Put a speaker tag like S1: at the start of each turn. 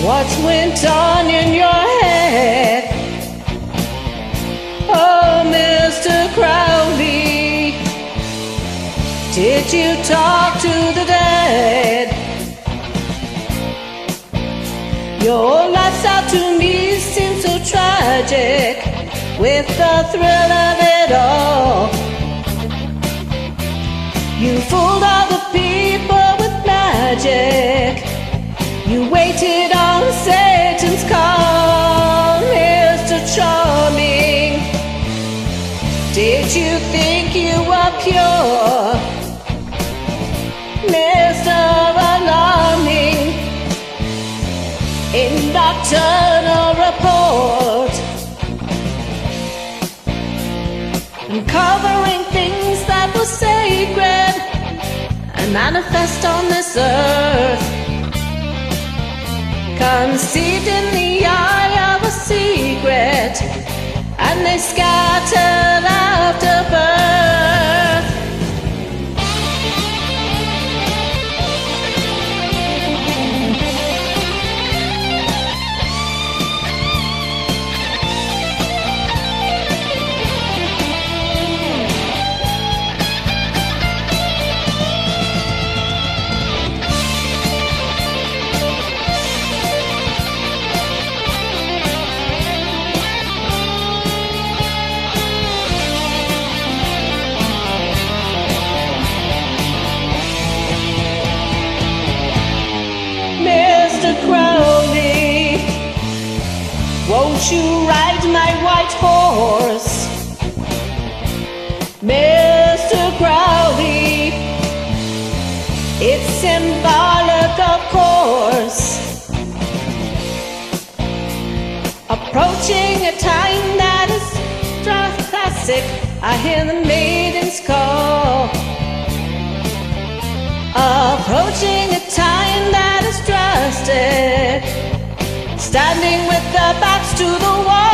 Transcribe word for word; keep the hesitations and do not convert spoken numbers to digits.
S1: What went on in your head? Oh, Mister Crowley, did you talk to the dead? Your lights out to me seem so tragic, with the thrill of it all. You fooled all the people with magic. You waited on Satan's call, Mister Charming. Did you think you were pure, Mister Alarming? In nocturnal report, uncovering things that were sacred and manifest on this earth, conceived in the eye of a secret, and they scattered after birth. Mister Crowley, won't you ride my white horse? Mister Crowley, it's symbolic, of course. Approaching a time that is classic, I hear the maidens call. Approaching a time that is drastic, standing with their backs to the wall.